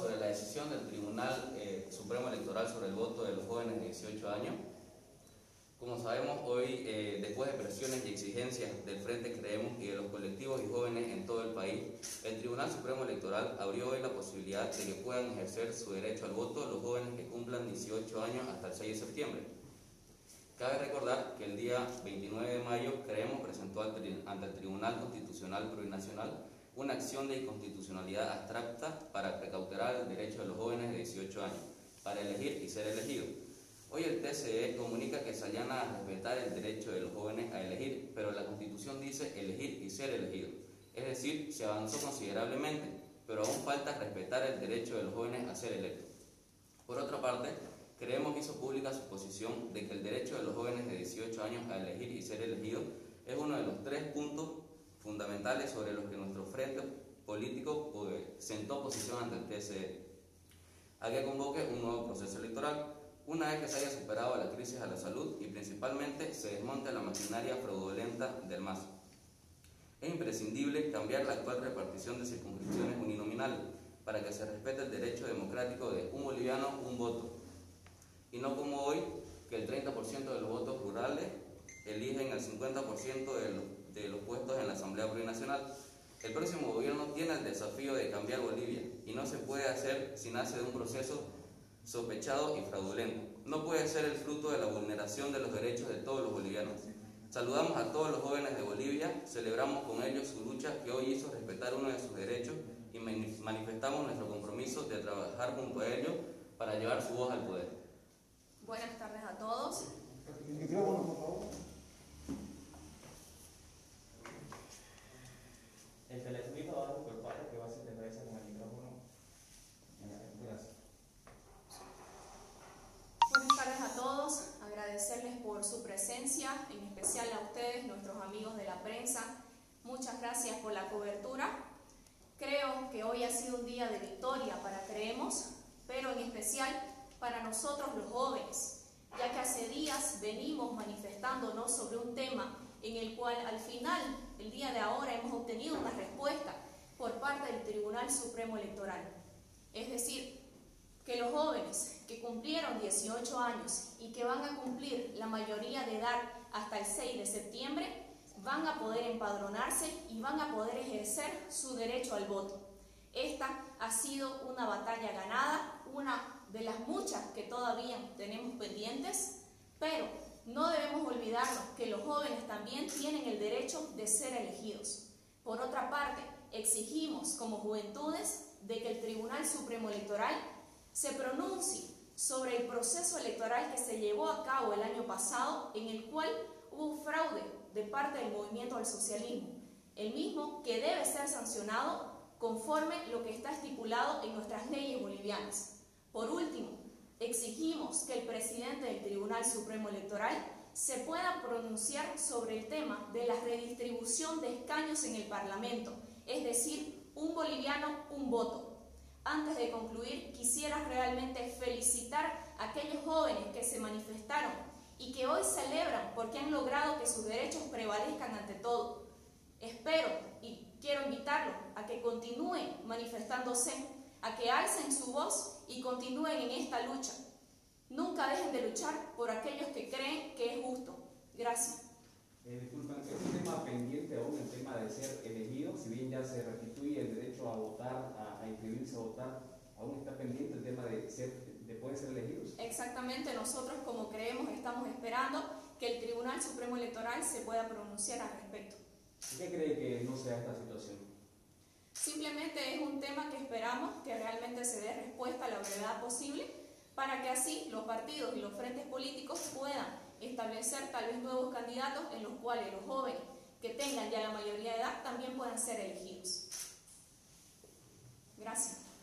sobre la decisión del Tribunal Supremo Electoral sobre el voto de los jóvenes de 18 años. Como sabemos, hoy, después de presiones y exigencias del Frente Creemos y de los colectivos y jóvenes en todo el país, el Tribunal Supremo Electoral abrió hoy la posibilidad de que puedan ejercer su derecho al voto los jóvenes que cumplan 18 años hasta el 6 de septiembre. Cabe recordar que el día 29 de mayo Creemos presentó ante el Tribunal Constitucional Plurinacional una acción de inconstitucionalidad abstracta para precautelar el derecho de los jóvenes de 18 años para elegir y ser elegidos. Hoy el TCE comunica que se allana a respetar el derecho de los jóvenes a elegir, pero la Constitución dice elegir y ser elegido. Es decir, se avanzó considerablemente, pero aún falta respetar el derecho de los jóvenes a ser electos. Por otra parte, Creemos hizo pública su posición de que el derecho de los jóvenes de 18 años a elegir y ser elegidos es uno de los 3 puntos fundamentales sobre los que nuestro frente político sentó posición ante el TCE, a que convoque un nuevo proceso electoral, una vez que se haya superado la crisis a la salud y principalmente se desmonte la maquinaria fraudulenta del MAS. Es imprescindible cambiar la actual repartición de circunscripciones uninominales para que se respete el derecho democrático de un boliviano, un voto, y no como hoy, que el 30% de los votos rurales eligen el 50% de los puestos en la Asamblea Plurinacional. El próximo gobierno tiene el desafío de cambiar Bolivia y no se puede hacer si nace de un proceso sospechado y fraudulento. No puede ser el fruto de la vulneración de los derechos de todos los bolivianos. Saludamos a todos los jóvenes de Bolivia, celebramos con ellos su lucha que hoy hizo respetar uno de sus derechos y manifestamos nuestro compromiso de trabajar junto a ellos para llevar su voz al poder. Buenas tardes a todos. El micrófono, por favor. El telefonito abajo por parte que va a hacer regresa con el micrófono. Gracias. Buenas tardes a todos. Agradecerles por su presencia, en especial a ustedes, nuestros amigos de la prensa. Muchas gracias por la cobertura. Creo que hoy ha sido un día de victoria para Creemos, pero en especial para nosotros los jóvenes, ya que hace días venimos manifestándonos sobre un tema en el cual al final, el día de ahora, hemos obtenido una respuesta por parte del Tribunal Supremo Electoral. Es decir, que los jóvenes que cumplieron 18 años y que van a cumplir la mayoría de edad hasta el 6 de septiembre, van a poder empadronarse y van a poder ejercer su derecho al voto. Esta ha sido una batalla ganada, una de las muchas que todavía tenemos pendientes, pero no debemos olvidarnos que los jóvenes también tienen el derecho de ser elegidos. Por otra parte, exigimos como juventudes de que el Tribunal Supremo Electoral se pronuncie sobre el proceso electoral que se llevó a cabo el año pasado, en el cual hubo un fraude de parte del movimiento al socialismo, el mismo que debe ser sancionado conforme lo que está estipulado en nuestras leyes bolivianas. Por último, exigimos que el presidente del Tribunal Supremo Electoral se pueda pronunciar sobre el tema de la redistribución de escaños en el Parlamento, es decir, un boliviano, un voto. Antes de concluir, quisiera realmente felicitar a aquellos jóvenes que se manifestaron y que hoy celebran porque han logrado que sus derechos prevalezcan ante todo. Espero y quiero invitarlos a que continúen manifestándose, a que alcen su voz y continúen en esta lucha. Nunca dejen de luchar por aquellos que creen que es justo. Gracias. Disculpen, es un tema pendiente aún, el tema de ser elegido, si bien ya se restituye el derecho a votar, a inscribirse a votar, aún está pendiente el tema de poder ser elegidos. Exactamente, nosotros como Creemos estamos esperando que el Tribunal Supremo Electoral se pueda pronunciar al respecto. ¿Por qué cree que no se da esta situación? Simplemente es un tema que esperamos que realmente se dé respuesta a la brevedad posible para que así los partidos y los frentes políticos puedan establecer tal vez nuevos candidatos en los cuales los jóvenes que tengan ya la mayoría de edad también puedan ser elegidos. Gracias.